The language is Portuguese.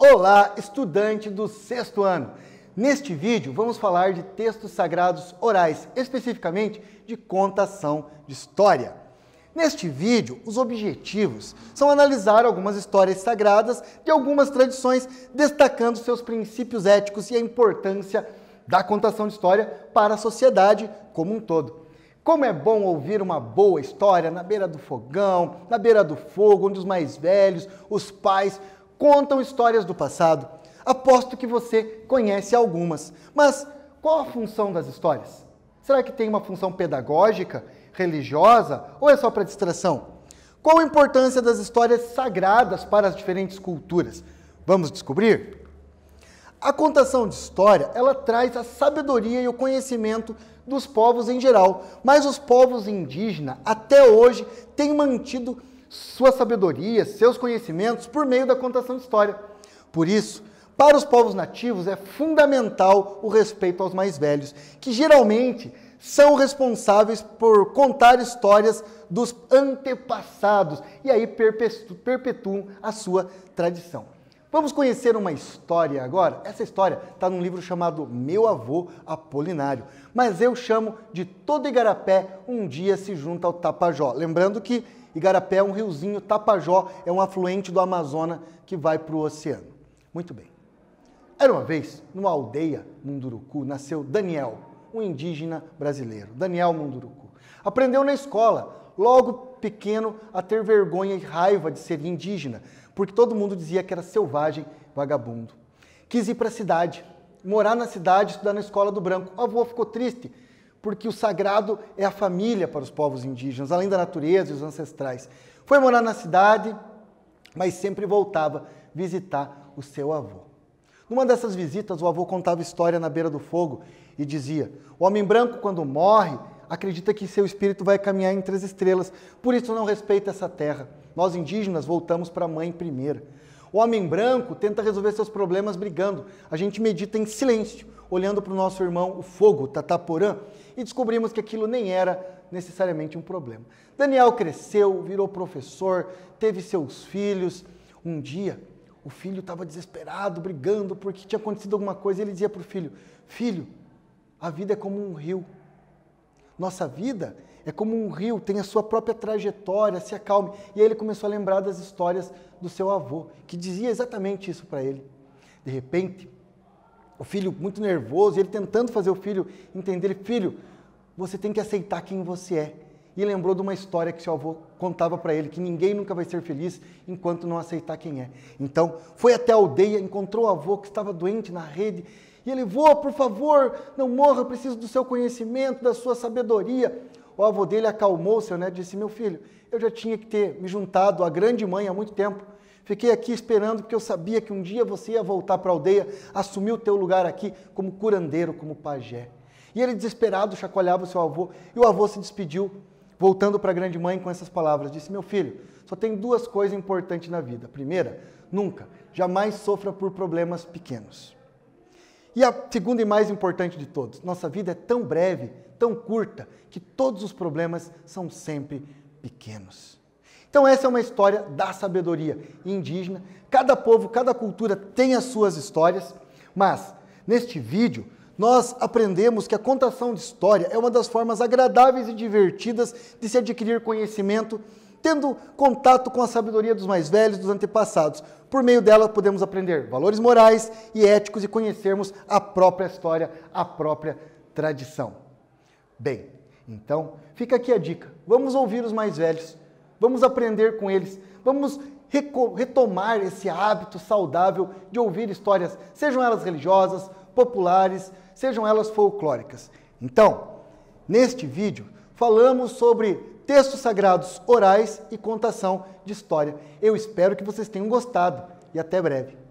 Olá, estudante do sexto ano! Neste vídeo vamos falar de textos sagrados orais, especificamente de contação de história. Neste vídeo, os objetivos são analisar algumas histórias sagradas de algumas tradições, destacando seus princípios éticos e a importância da contação de história para a sociedade como um todo. Como é bom ouvir uma boa história na beira do fogão, na beira do fogo, onde os mais velhos, os pais, contam histórias do passado. Aposto que você conhece algumas. Mas qual a função das histórias? Será que tem uma função pedagógica, religiosa ou é só para distração? Qual a importância das histórias sagradas para as diferentes culturas? Vamos descobrir? A contação de história, ela traz a sabedoria e o conhecimento dos povos em geral, mas os povos indígenas até hoje têm mantido sua sabedoria, seus conhecimentos por meio da contação de história. Por isso, para os povos nativos é fundamental o respeito aos mais velhos, que geralmente são responsáveis por contar histórias dos antepassados e aí perpetuam a sua tradição. Vamos conhecer uma história agora? Essa história está num livro chamado Meu Avô Apolinário, mas eu chamo de Todo Igarapé um dia se junta ao Tapajó. Lembrando que Igarapé é um riozinho, Tapajó é um afluente do Amazonas que vai para o oceano. Muito bem. Era uma vez, numa aldeia Munduruku, nasceu Daniel, um indígena brasileiro. Daniel Munduruku. Aprendeu na escola, logo pequeno, a ter vergonha e raiva de ser indígena, porque todo mundo dizia que era selvagem, vagabundo. Quis ir para a cidade, morar na cidade, estudar na escola do branco. O avô ficou triste, porque o sagrado é a família para os povos indígenas, além da natureza e os ancestrais. Foi morar na cidade, mas sempre voltava visitar o seu avô. Numa dessas visitas, o avô contava história na beira do fogo e dizia: o homem branco, quando morre, acredita que seu espírito vai caminhar entre as estrelas, por isso não respeita essa terra. Nós indígenas voltamos para a mãe primeira. O homem branco tenta resolver seus problemas brigando. A gente medita em silêncio, olhando para o nosso irmão, o fogo, o Tataporã, e descobrimos que aquilo nem era necessariamente um problema. Daniel cresceu, virou professor, teve seus filhos. Um dia, o filho estava desesperado, brigando porque tinha acontecido alguma coisa, e ele dizia para o filho: filho, a vida é como um rio. Nossa vida é como um rio, tem a sua própria trajetória, se acalme. E aí ele começou a lembrar das histórias do seu avô, que dizia exatamente isso para ele. De repente, o filho muito nervoso, e ele tentando fazer o filho entender: filho, você tem que aceitar quem você é. E lembrou de uma história que seu avô contava para ele, que ninguém nunca vai ser feliz enquanto não aceitar quem é. Então, foi até a aldeia, encontrou o avô que estava doente na rede, e ele: vô, por favor, não morra, eu preciso do seu conhecimento, da sua sabedoria. O avô dele acalmou seu neto e disse: meu filho, eu já tinha que ter me juntado à grande mãe há muito tempo. Fiquei aqui esperando porque eu sabia que um dia você ia voltar para a aldeia, assumir o teu lugar aqui como curandeiro, como pajé. E ele, desesperado, chacoalhava o seu avô, e o avô se despediu, voltando para a grande mãe com essas palavras. Disse: meu filho, só tem duas coisas importantes na vida. Primeira, nunca, jamais sofra por problemas pequenos. E a segunda e mais importante de todos: nossa vida é tão breve, tão curta, que todos os problemas são sempre pequenos. Então essa é uma história da sabedoria indígena. Cada povo, cada cultura tem as suas histórias, mas neste vídeo nós aprendemos que a contação de história é uma das formas agradáveis e divertidas de se adquirir conhecimento, tendo contato com a sabedoria dos mais velhos, dos antepassados. Por meio dela podemos aprender valores morais e éticos e conhecermos a própria história, a própria tradição. Bem, então fica aqui a dica. Vamos ouvir os mais velhos, vamos aprender com eles, vamos retomar esse hábito saudável de ouvir histórias, sejam elas religiosas, populares, sejam elas folclóricas. Então, neste vídeo, falamos sobre textos sagrados orais e contação de história. Eu espero que vocês tenham gostado e até breve.